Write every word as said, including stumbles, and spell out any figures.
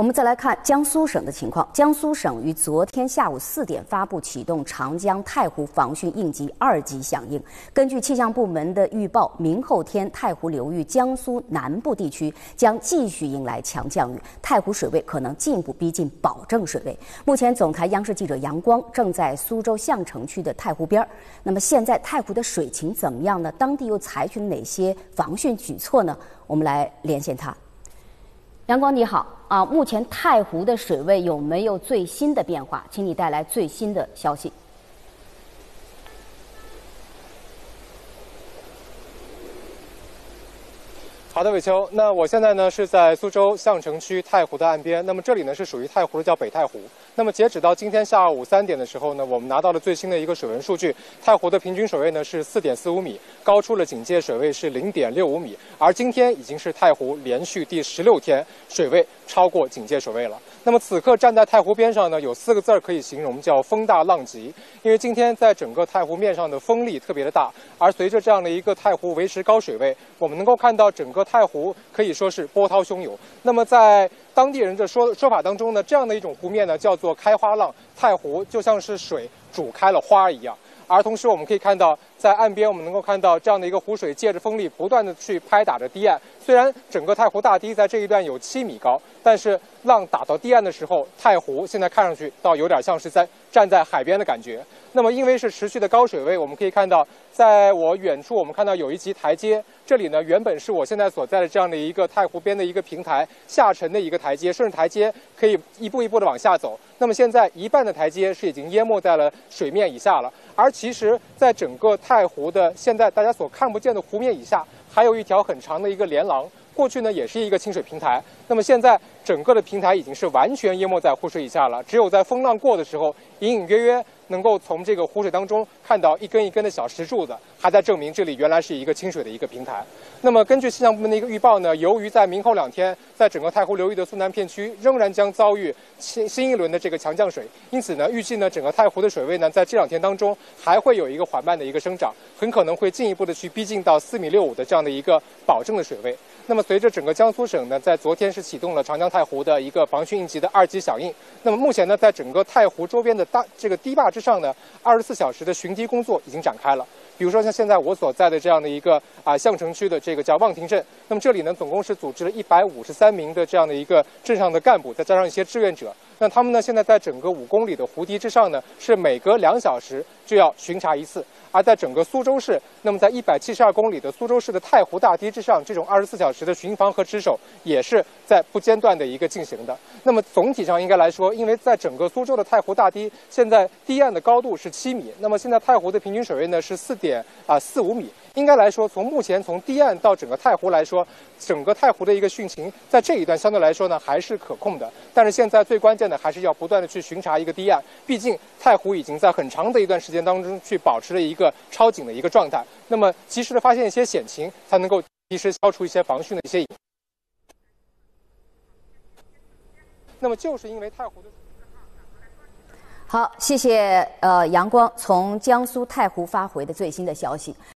我们再来看江苏省的情况。江苏省于昨天下午四点发布启动长江太湖防汛应急二级响应。根据气象部门的预报，明后天太湖流域江苏南部地区将继续迎来强降雨，太湖水位可能进一步逼近保证水位。目前，总台央视记者杨光正在苏州相城区的太湖边。那么现在太湖的水情怎么样呢？当地又采取了哪些防汛举措呢？我们来连线他。杨光你好啊，目前太湖的水位有没有最新的变化？请你带来最新的消息。 好的，伟秋。那我现在呢是在苏州相城区太湖的岸边。那么这里呢是属于太湖的叫北太湖。那么截止到今天下午三点的时候呢，我们拿到了最新的一个水文数据，太湖的平均水位呢是四点四五米，高出了警戒水位是零点六五米。而今天已经是太湖连续第十六天水位超过警戒水位了。那么此刻站在太湖边上呢，有四个字可以形容，叫风大浪急。因为今天在整个太湖面上的风力特别的大，而随着这样的一个太湖维持高水位，我们能够看到整个太湖可以说是波涛汹涌。那么在当地人的说说法当中呢，这样的一种湖面呢叫做开花浪，太湖就像是水煮开了花一样。而同时我们可以看到，在岸边我们能够看到这样的一个湖水借着风力不断的去拍打着堤岸。虽然整个太湖大堤在这一段有七米高，但是浪打到堤岸的时候，太湖现在看上去倒有点像是在站在海边的感觉。那么因为是持续的高水位，我们可以看到，在我远处我们看到有一级台阶，这里呢原本是我现在所在的这样的一个太湖边的一个平台下沉的一个台阶，顺着台阶可以一步一步的往下走。那么现在一半的台阶是已经淹没在了水面以下了，而其实在整个太湖的现在大家所看不见的湖面以下，还有一条很长的一个连廊，过去呢也是一个清水平台。那么现在整个的平台已经是完全淹没在湖水以下了，只有在风浪过的时候，隐隐约约能够从这个湖水当中看到一根一根的小石柱子，还在证明这里原来是一个清水的一个平台。那么根据气象部门的一个预报呢，由于在明后两天，在整个太湖流域的苏南片区仍然将遭遇新新一轮的这个强降水，因此呢，预计呢整个太湖的水位呢在这两天当中还会有一个缓慢的一个生长，很可能会进一步的去逼近到四米六五的这样的一个保证的水位。那么随着整个江苏省呢在昨天是启动了长江太湖的一个防汛应急的二级响应。那么目前呢，在整个太湖周边的大这个堤坝之上呢，二十四小时的巡堤工作已经展开了。比如说像现在我所在的这样的一个啊相城区的这个叫望亭镇，那么这里呢总共是组织了一百五十三名的这样的一个镇上的干部，再加上一些志愿者。那他们呢现在在整个五公里的湖堤之上呢，是每隔两小时就要巡查一次。而在整个苏州市，那么在一百七十二公里的苏州市的太湖大堤之上，这种二十四小时的巡防和值守也是在不间断的一个进行的。那么总体上应该来说，因为在整个苏州的太湖大堤，现在堤岸的高度是七米，那么现在太湖的平均水位呢是四点啊四五米。应该来说，从目前从堤岸到整个太湖来说，整个太湖的一个汛情在这一段相对来说呢还是可控的。但是现在最关键的还是要不断的去巡查一个堤岸，毕竟太湖已经在很长的一段时间当中去保持了一个超警的一个状态。那么及时的发现一些险情，才能够及时消除一些防汛的一些隐。那么就是因为太湖的。 好，谢谢呃杨光从江苏太湖发回的最新的消息。